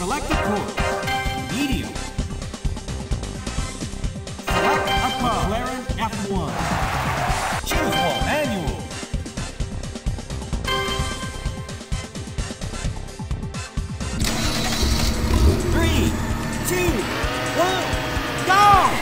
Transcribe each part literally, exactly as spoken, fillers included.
Select a course. Medium. Select a car. McLaren F one. Choose one. Manual. Three, two, one, go!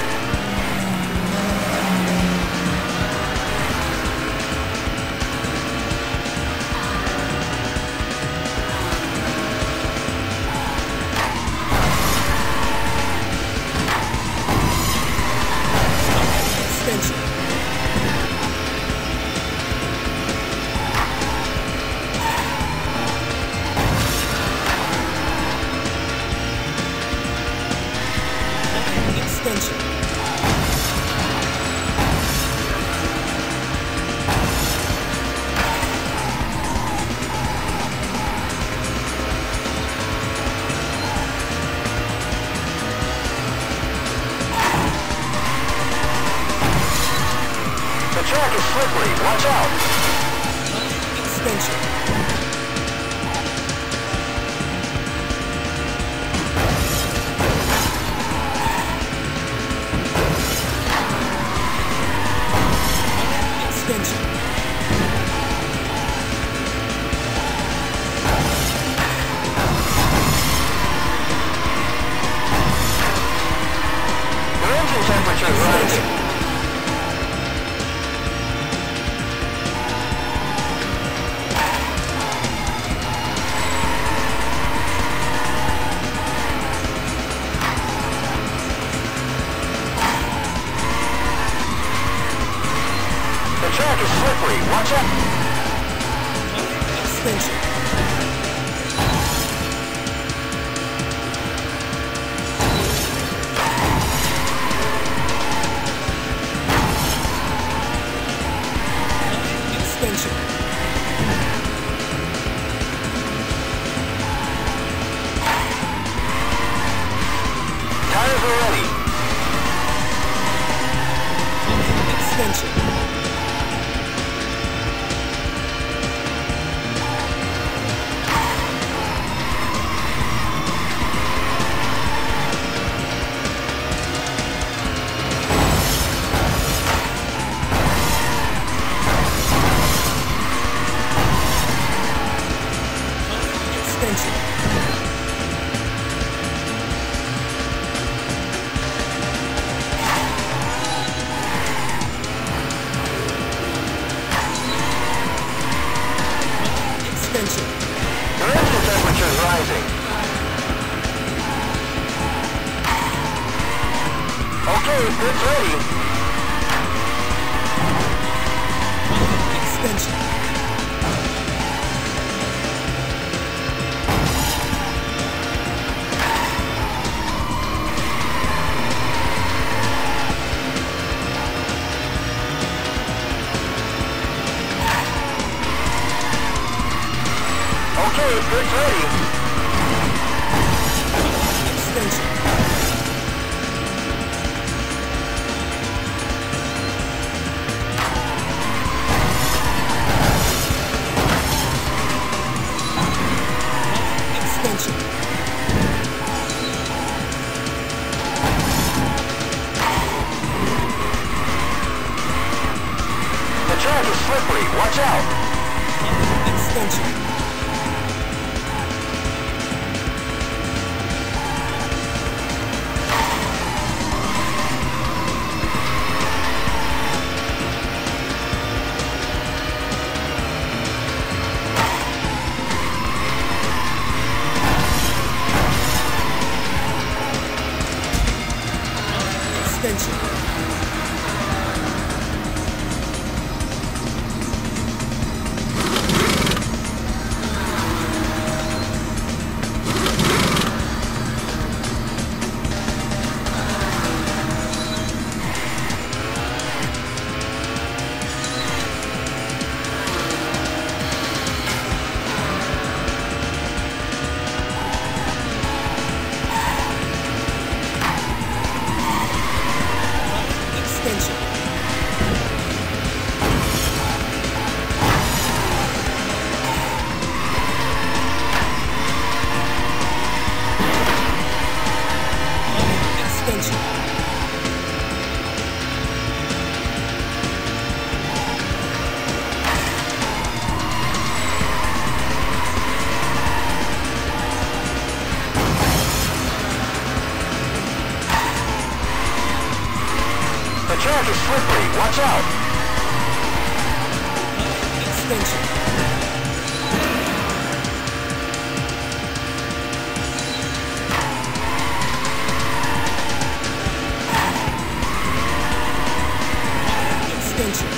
The track is slippery. Watch out. Extension. Extension. Your engine temperature is rising. The track is slippery. Watch out. Extension. Extension. Tires are ready. Extension. Extension. Extension. Your engine temperature is rising. Okay, it's ready. Extension. Okay, it's ready. Extension. Extension. The track is slippery. Watch out. Extension. Extension. track is slippery. Watch out. Extension. Extension.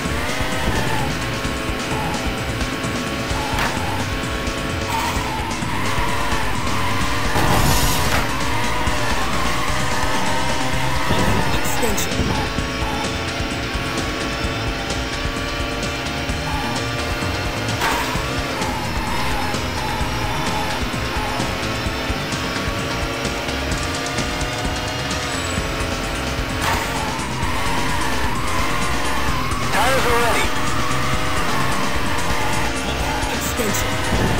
Extension. Tires are ready. Extension.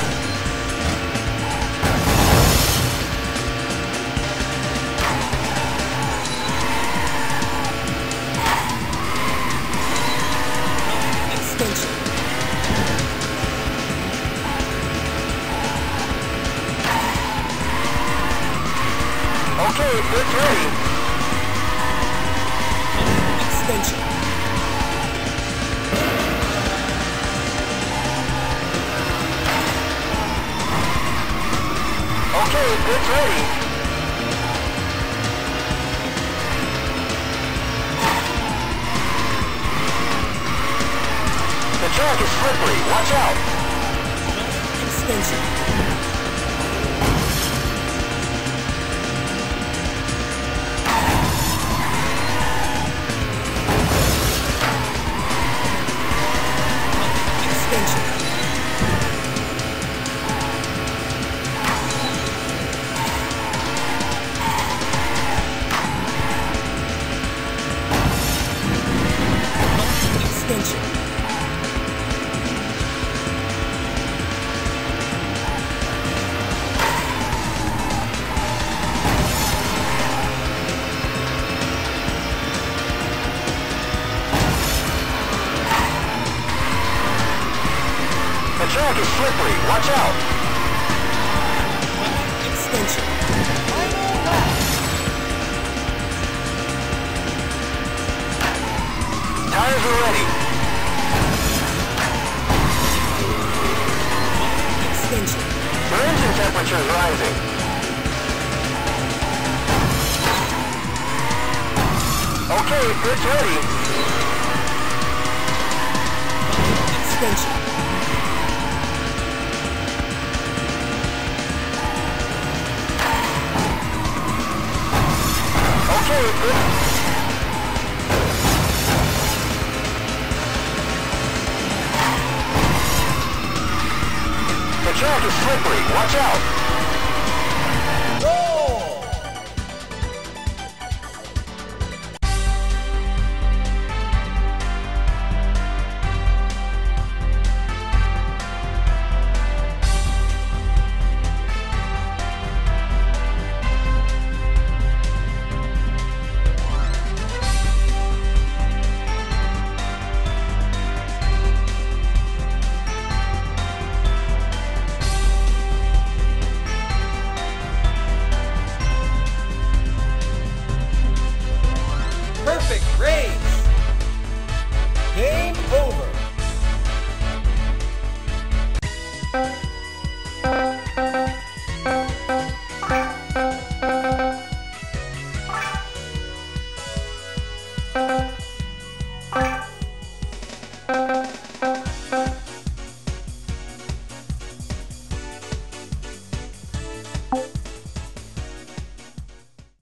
Extension. Okay, it's ready. Extension. Okay, it's ready. The track is slippery. Watch out. Extension. Extension. Extension. The track is slippery. Watch out. Extension. Tires are ready. Extension. Your engine temperature is rising. Okay, it's ready. Extension. Okay, it's... The track is slippery. Watch out. Perfect race! Game over!